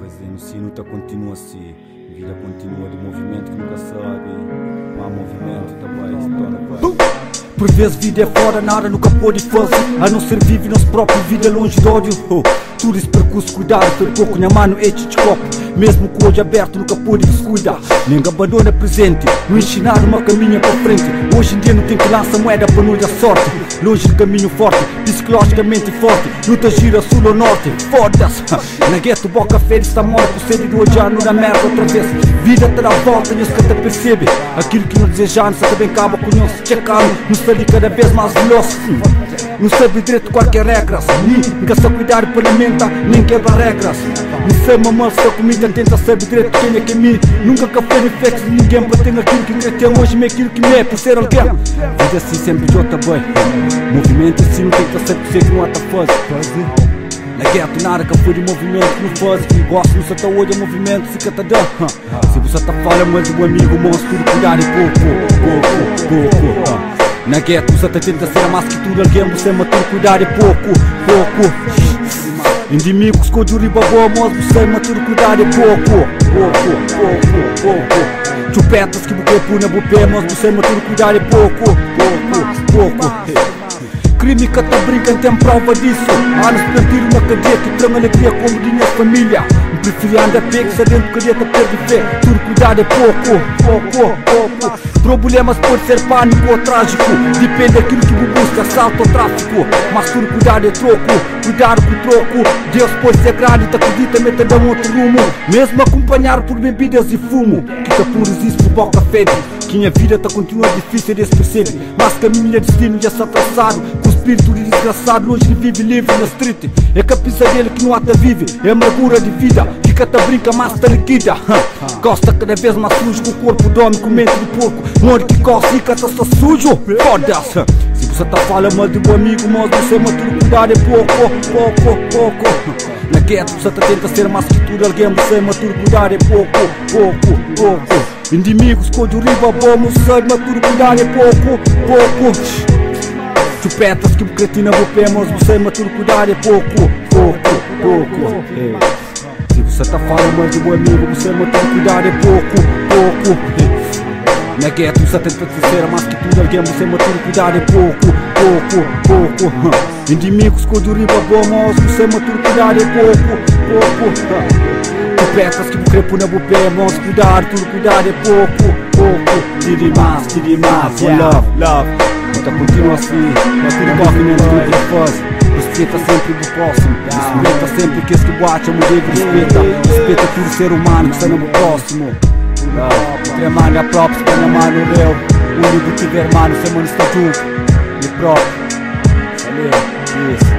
fazendo se luta continua assim, vida continua de movimento que nunca sabe, mas movimento também se torna. Por vezes vida é fora, nada nunca pode fazer, a não ser vive nosso próprio vida longe de ódio. Tudo esse percurso, cuidado, foi pouco na mano, este de copo. Mesmo com o olho aberto nunca pode descuidar. Nem abandona presente, não ensinar uma caminha para frente. Hoje em dia não tem que lançar moeda para não dar sorte. Longe do caminho forte, psicologicamente forte. Luta gira sul ou norte, foda-se. Na gueto boca feira está morta por sede do odiar na merda outra vez. Vida te dá volta e os que te percebe. Aquilo que não desejamos só também acaba com nós. Checando, nos sabe cada vez mais veloz. Não sabe direito qualquer regras. Nunca só cuidar para alimentar, nem quebra regras. Não sei mamãe, se a comida tenta saber direito quem é que é mim. Nunca café reflexo de ninguém para ter aquilo que eu tenho hoje, me aquilo que me é por ser alguém. Vida assim sempre de outra boy. Movimento assim não tem que estar sempre que não há ta fazer. Na gueto nada que foi de movimento que não faz. Gosto não só tá hoje a movimento, se que tá dando. Se você tá falha, mas o amigo monstro, tudo cuidar e pouco. Na gueto você tá tenta ser mais que tudo alguém, você matou cuidar e pouco. Inimigos com o riba boa, mas você matou cuidar e pouco. Chupetas que buquei por na bupé, mas você matou cuidar e pouco. Crime que te brinca, tem prova disso. Anos perdido na cadeia que trama alegria como dinheiro família. Me preferi andar pego, se dentro cadeia te perde fé. Tudo cuidado é pouco. Problemas pode ser pânico ou trágico, depende daquilo que busca, assalto ou tráfico. Mas tudo cuidado é troco, cuidado com o troco. Deus pode ser grande, te acredita, mete dar um outro rumo. Mesmo acompanhado por bebidas e fumo, que te por existe por boca fede. Que a vida tá continua difícil de se perceber, mas caminho é destino já está traçado. Com o espírito de desgraçado, longe de vive livre na street. É que a pizza dele que não até vive, é a amargura de vida, que cata brinca, mas te liquida. Gosta cada vez mais sujo, com o corpo dorme com mente de porco. Morre que coça e cata está sujo, foda-se. Se você tá falando mal de um amigo, mas você matou cuidado é pouco. Na gueto você tá tenta ser mais que tudo alguém, você matou cuidado é pouco. Inimigos com o riba bom, você matou cuidado é pouco. Chupetas que cretina vou pé, mas você matou cuidado é pouco. Se você tá falando mal de um amigo, você matou cuidado é pouco. Na gueto você tenta ser mais que tudo alguém, você matou cuidado é pouco. Inimigos com o riba bom, mas você matou cuidado é pouco. Chupetas que crepo na bupé, mas cuidado, tudo cuidado é pouco. Tire mais, love. Então continua assim, mas tudo movimento que não faz. Respeita sempre do próximo, respeita sempre que este boate é muito respeita tudo ser humano que está no próximo. Tem manga própria, se tem mano eu. O único que tiver mano, semana está junto. E próprio. Valeu, isso.